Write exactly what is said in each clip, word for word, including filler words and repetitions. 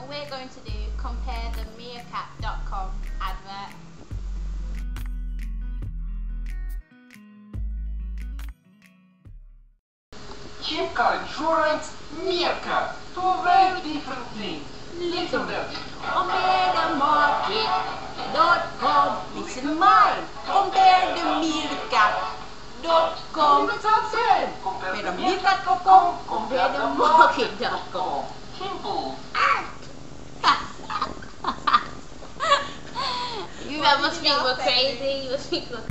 and we're going to do compare the meerkat dot com advert. Cheap car insurance, Meerkat, two very different things. Listen to Compare the market dot com. Listen mine. Compare the meerkat dot com. It's the same. Compare the meerkat dot com. Compare the market dot com. Simple. You must think we're crazy. You must think we're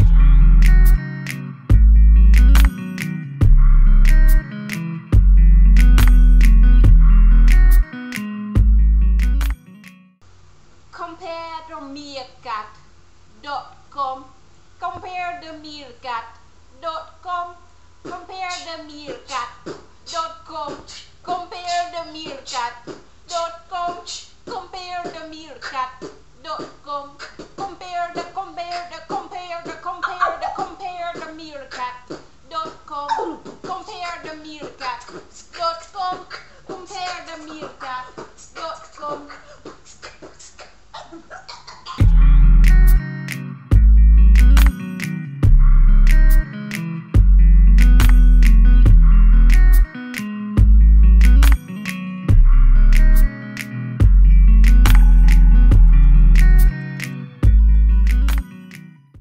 Compare the meerkat dot com. Compare the meerkat dot com. Compare the meerkat dot com. Compare the meerkat dot com. Compare the meerkat dot com.